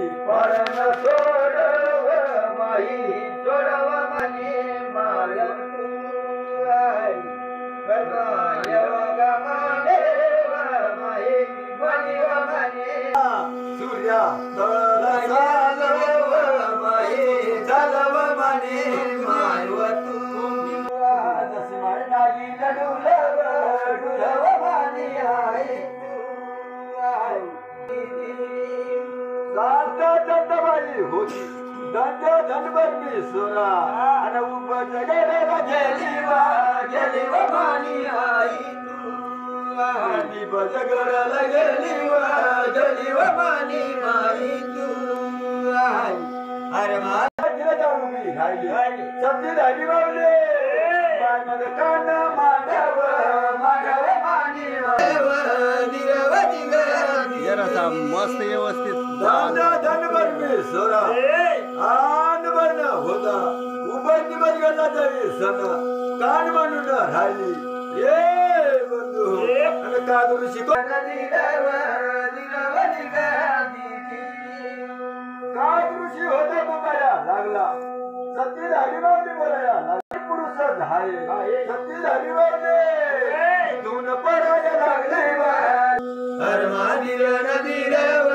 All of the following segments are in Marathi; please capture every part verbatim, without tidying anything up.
परण सोडव माई सोडव मनी माय सूर्या चलव मनी माय जशी माय नागी डुलव डुलव मनी आई बाई होती दंड धनभर मी सोरा आणि उपज गेलेला गेलीवा गेलीवा मानी आई तू आणि बजगराला गेलीवा गेलीवा मानी आई तू अरे माझ्या जाऊ मी राहिली सबजी राहिली बावले मग कान मागव मागव मानी दिरव दिगरी जरा मस्त व्यवस्थित दंड धनभर मी सोरा आन बन होता उबन निबन गेला तरी सना कान म्हणून राहिली ए बंधू आणि कादरू शिको कादृशी होता बघाया लागला सत्य हरिबावने बोलाया लागला पुरुष आहे सत्य हरिबावने धुन पडायला लागले हर मादिर नदीर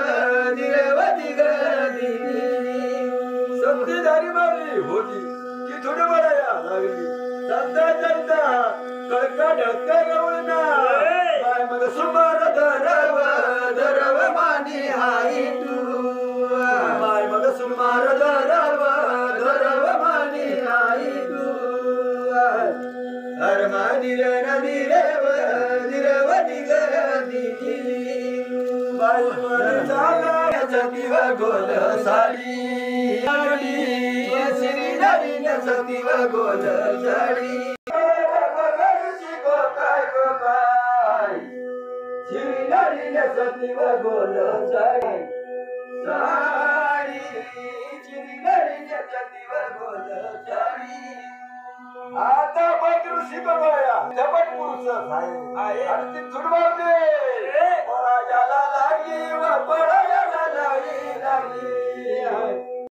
सत्य मारली होती की थोडी बराया लागली चलता चलता कळका ढक्का गवळना बाय मग सुमार धरव धरव मानी आई तू बाय मग सुमार धरव धरव मानी आई तू हर मादिर नदीर दिरव दिगरी बाय मन झाला जतीव गोल साडी श्री नवीन सतीव गोल साडी श्री नवीन सतीव गोल साडी साडी श्री नवीन सतीव गोल साडी आता बघ ऋषी बघाया झपट पुरुष आहे आणि ती तुडवावते पळायला लागली व पळायला लागली लागली